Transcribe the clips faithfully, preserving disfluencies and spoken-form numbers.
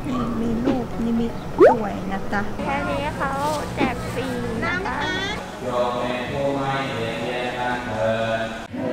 มีมีรูปนิมิตด้วยนะจ๊ะแค่นี้เขาแจกฟรีนะคะโยมแม่ผู้ไม่เย็นเย็นกันเถิด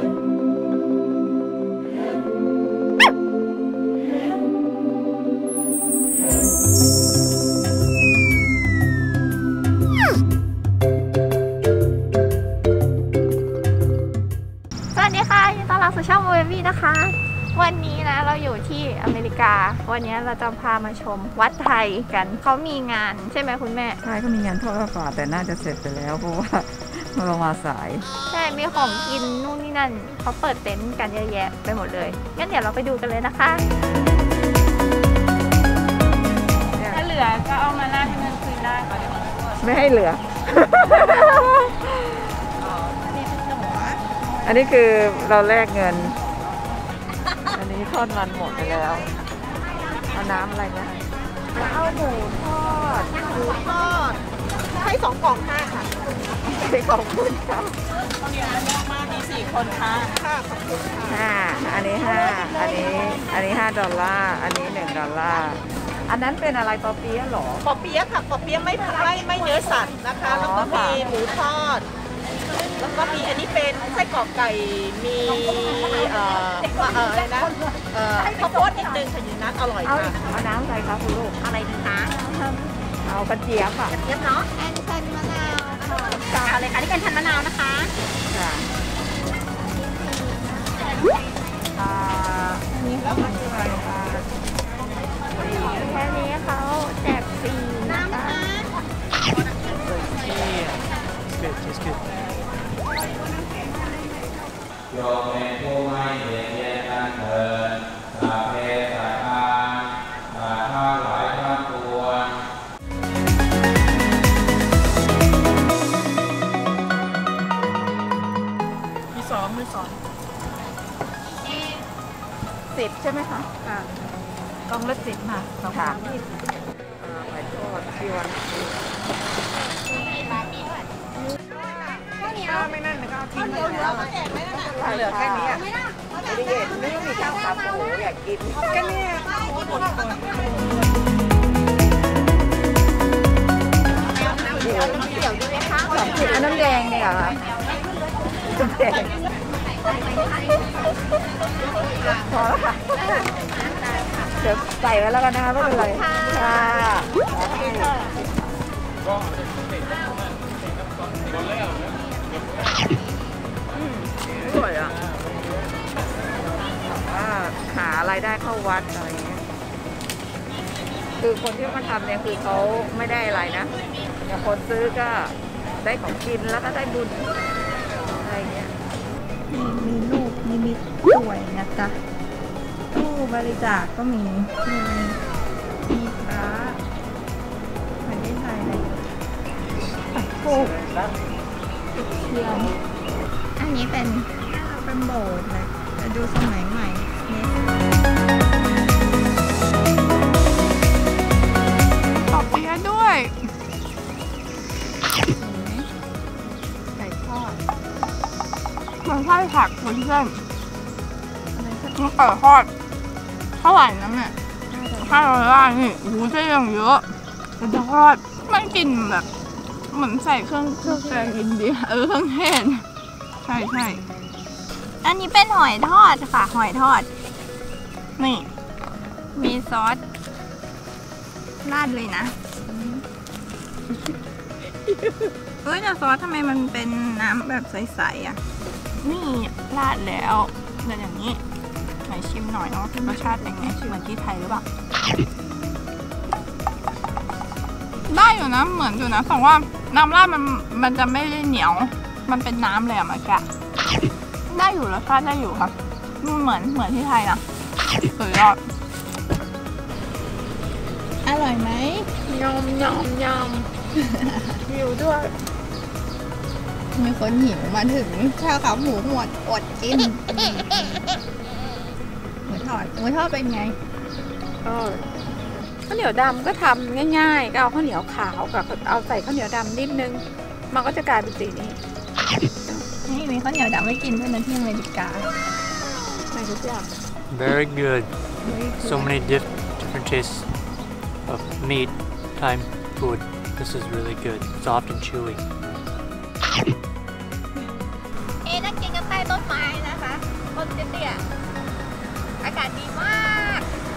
สวัสดีค่ะยินดีต้อนรับสู่ช่องโอเอวี่นะคะวันนี้นะเราอยู่ที่อเมริกาวันนี้เราจะพามาชมวัดไทยกันเขามีงานใช่ไหมคุณแม่ใช่เขามีงานทอดผ้าป่าแต่น่าจะเสร็จไปแล้วเพราะว่าเรามาสายใช่มีของกินนู่นนี่นั่นเขาเปิดเต็นท์กันเยอะแยะไปหมดเลยงั้นเดี๋ยวเราไปดูกันเลยนะคะถ้าเหลือก็เอามาแลกเงินคืนได้ค่ะเดี๋ยวไม่ให้เหลืออันนี้คือเราแลกเงินอันนี้ทอดมันหมดไปแล้วเอาน้ำอะไรนะเอาหมูทอดหมูทอดให้สองกล่องห้าค่ะไปขอบคุณครับข้าวเหนียวมันเยอะมากมีสี่คนค่ะค่ะขอบคุณค่ะห้าอันนี้ห้าอันนี้อันนี้ห้าดอลลาร์อันนี้หนึ่งดอลลาร์อันนั้นเป็นอะไรปอเปี๊ยะหรอปอเปี๊ยะค่ะปอเปี๊ยะไม่ไม่ไม่เนื้อสัตว์นะคะแล้วก็มีหมูทอดแล้วก็มีอันนี้เป็นไส้กรอกไก่มีเอ่อเอ่ออะไรนะเอ่อข้าวโพดนิดนึงค่ะอยู่นั้นอร่อยค่ะเอาน้ำอะไรคะคุณลูกอะไรดีคะเอากระเจี๊ยบค่ะกระเจี๊ยบเนาะแอนชันมะนาวค่ะเอาเลยค่ะที่เป็นชันมะนาวนะคะค่ะอ่านี่เขาเป็นอะไรคะแค่นี้เขาแจกฟรีนะคะโยมแม่ผู้ไม่เย็นเย็นกันเถิดสัพเพสัตตาสัตว์ทั้งหลายทั้งปวงมีสองมีสองสิบใช่ไหมคะค่ะกล่องละสิบค่ะสองกล่องยี่สิบหอยทอดชีวันข้าวไม่นั่นนะข้าวทิ้งเลยแล้วเหลือแค่นี้อ่ะไม่ได้เย็นไม่ต้องมีข้าวขาหมูอยากกินก็เนี่ยน้ำเขียวน้ำเขียวด้วยไหมคะสองสิบน้ำแดงเนี่ยค่ะน้ำแดงพอแล้วค่ะเดี๋ยวใส่ไว้แล้วกันนะคะไม่เป็นไรค่ะสวยอ่ะว่าหารายได้เข้าวัดอะไรเงี้ยคือคนที่มาทำเนี่ยคือเขาไม่ได้อะไรนะแต่คนซื้อก็ได้ของกินแล้วก็ได้บุญอะไรเงี้ยมีมีรูปนิมิตด้วยนะจ๊ะตู้บริจาคก็มีมีมีพระไม่ได้ถ่ายเลยปัดโคกเทียมอันนี้เป็นเป็นโบสถ์เลยจะดูสมัยใหม่เนี่ยปอเปี๊ยะด้วยไก่ทอดมันไส้ผักมันเส้นมันไก่ทอดเท่าไหร่นะเนี่ยห้าดอลลาร์นี่โอ้โหเส้นอย่างเยอะมันทอดมันกลิ่นแบบเหมือนใส่เครื่องเครื่องแกงอินเดียเออเครื่องเทศใช่ใช่อันนี้เป็นหอยทอดค่ะหอยทอดนี่มีซอสราดเลยนะเอ้ยแต่ซอสทำไมมันเป็นน้ำแบบใสๆอ่ะนี่ราดแล้วเป็นอย่างนี้ไหนชิมหน่อยเนาะรสชาติเป็นไงเหมือนที่ไทยหรือเปล่าได้อยู่นะเหมือนอยู่นะแต่ว่าน้ำราดมันมันจะไม่ได้เหนียวมันเป็นน้ำเลยอะมันกะได้อยู่รสชาติได้อยู่ครับมันเหมือนเหมือนที่ไทยนะสุดยอดอร่อยไหมยอมยอมยอมหิวด้วยมีคนหิวมาถึงข้าวขาหมูหมดอดกินหมูทอดหมูทอดเป็นไงก็ข้าวเหนียวดำก็ทำง่ายๆก็เอาข้าวเหนียวขาวกับเอาใส่ข้าวเหนียวดำนิดนึงมันก็จะกลายเป็นสีนี้นี่มีข้าวเหนียวดำไม่กินด้วยนะที่อเมริกาใส่ทุกอย่าง Very good. So many diff different tastes. of meat time food. This is really good, soft and chewy. เอ๊ะนั่งกินกันใต้ต้นไม้นะคะต้นเตี้ยๆอากาศดีมาก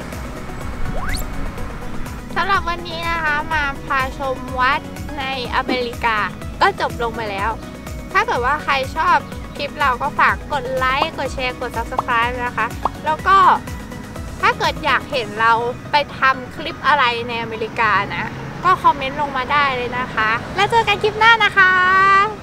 สำหรับวันนี้นะคะมาพาชมวัดในอเมริกาก็จบลงไปแล้วถ้าเกิดว่าใครชอบคลิปเราก็ฝากกดไลค์กดแชร์กด ซับสไครบ์ นะคะแล้วก็ถ้าเกิดอยากเห็นเราไปทำคลิปอะไรในอเมริกานะก็คอมเมนต์ลงมาได้เลยนะคะแล้วเจอกันคลิปหน้านะคะ